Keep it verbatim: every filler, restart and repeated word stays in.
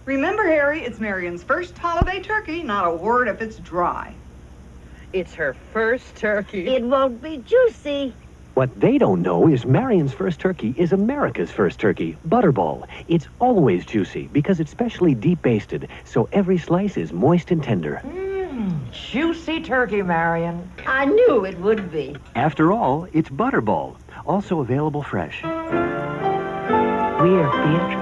Remember, Harry, it's Marion's first holiday turkey, not a word if it's dry. It's her first turkey. It won't be juicy. What they don't know is Marion's first turkey is America's first turkey, Butterball. It's always juicy because it's specially deep-basted, so every slice is moist and tender. Mmm, juicy turkey, Marion. I knew it would be. After all, it's Butterball, also available fresh. We're Beatrice.